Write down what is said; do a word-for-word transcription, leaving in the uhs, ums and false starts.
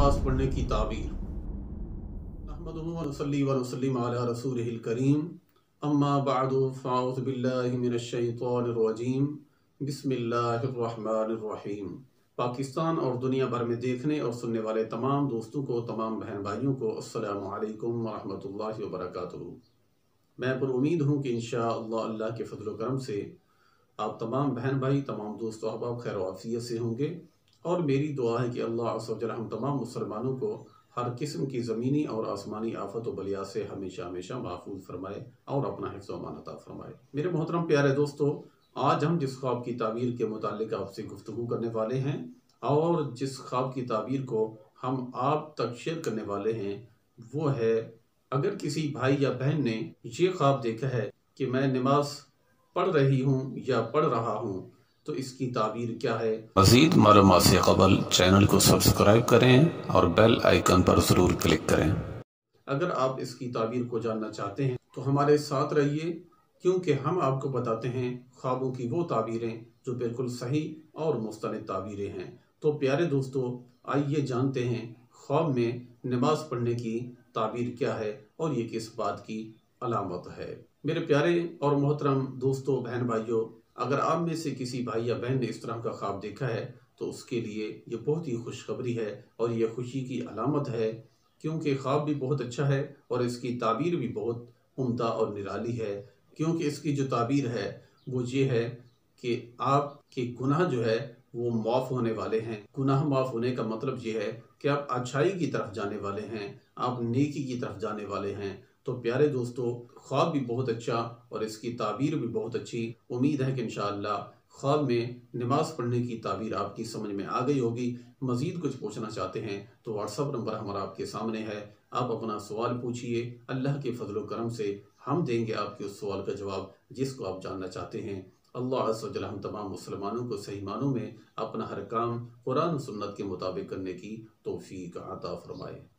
नमाज पढ़ने की ताबीर। नहमदुहु व नसल्ली व नसल्लिम अला रसूलिहिल करीम, अम्मा बअदु फ़अऊज़ु बिल्लाहि मिनश शैतानिर रजीम, बिस्मिल्लाहिर रहमानिर रहीम। पाकिस्तान और दुनिया भर में देखने और सुनने वाले तमाम दोस्तों को, तमाम बहन भाइयों को अस्सलामु अलैकुम व रहमतुल्लाहि व बरकातुहू। मैं पर उम्मीद हूँ कि इंशाअल्लाह अल्लाह के फजल व करम से आप तमाम बहन भाई, तमाम दोस्त अहबाब खैर व आफियत से होंगे। और मेरी दुआ है कि अल्लाह अज़्ज़ व जल हम तमाम मुसलमानों को हर किस्म की ज़मीनी और आसमानी आफत व बलिया से हमेशा हमेशा महफूज फरमाए और अपना हिफ्ज़ व अमान अता फरमाए। मेरे मोहतरम प्यारे दोस्तों, आज हम जिस ख्वाब की ताबीर के मुतालिक आपसे गुफ्तगू करने वाले हैं और जिस ख्वाब की ताबीर को हम आप तक शेयर करने वाले हैं वो है, अगर किसी भाई या बहन ने ये ख्वाब देखा है कि मैं नमाज पढ़ रही हूँ या पढ़ रहा हूँ तो इसकी ताबीर क्या है। मज़ीद मालूमात से क़बल चैनल को सब्सक्राइब करें और बेल आइकन पर ज़रूर क्लिक करें। अगर आप इसकी ताबीर को जानना चाहते हैं तो हमारे साथ रहिए, क्योंकि हम आपको बताते हैं ख्वाबों की वो ताबीरें जो बिल्कुल सही और मुस्तनिद ताबीरें हैं। तो प्यारे दोस्तों, आइए जानते हैं ख्वाब में नमाज पढ़ने की ताबीर क्या है और ये किस बात की अलामत है। मेरे प्यारे और मोहतरम दोस्तों, बहन भाइयों, अगर आप में से किसी भाई या बहन ने इस तरह का ख्वाब देखा है तो उसके लिए ये बहुत ही खुशखबरी है और ये खुशी की अलामत है, क्योंकि ख्वाब भी बहुत अच्छा है और इसकी ताबीर भी बहुत उम्दा और निराली है। क्योंकि इसकी जो ताबीर है वो ये है कि आपके गुनाह जो है वो माफ़ होने वाले हैं। गुनाह माफ़ होने का मतलब ये है कि आप अच्छाई की तरफ जाने वाले हैं, आप नेकी की तरफ जाने वाले हैं। तो प्यारे दोस्तों, ख्वाब भी बहुत अच्छा और इसकी ताबीर भी बहुत अच्छी। उम्मीद है कि इंशाअल्लाह ख्वाब में नमाज पढ़ने की ताबीर आपकी समझ में आ गई होगी। मज़ीद कुछ पूछना चाहते हैं तो व्हाट्सअप नंबर हमारा आपके सामने है, आप अपना सवाल पूछिए। अल्लाह के फजल व करम से हम देंगे आपके उस सवाल का जवाब जिसको आप जानना चाहते हैं। अल्लाह अज़्ज़ व जल हम तमाम मुसलमानों को सही मानों में अपना हर काम कुरान सुन्नत के मुताबिक करने की तौफीक अता फरमाए।